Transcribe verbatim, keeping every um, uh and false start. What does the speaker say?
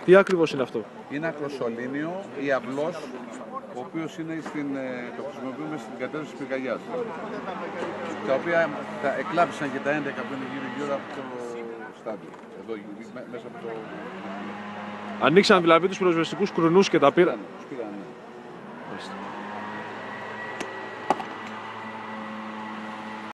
Τι ακριβώς είναι αυτό? Είναι ακροσωλήνιο ή αυλός, ο οποίος είναι στην, το χρησιμοποιούμε στην κατεύθυνση της πυρκαγιάς. Τα οποία τα εκλάψαν και τα έντεκα που είναι γύρω-γύρω από το στάδιο. Εδώ, μέσα από το... Ανοίξαν δηλαδή τους πυροσβεστικούς κρουνούς και τα πήραν. Τους πήραν, ναι.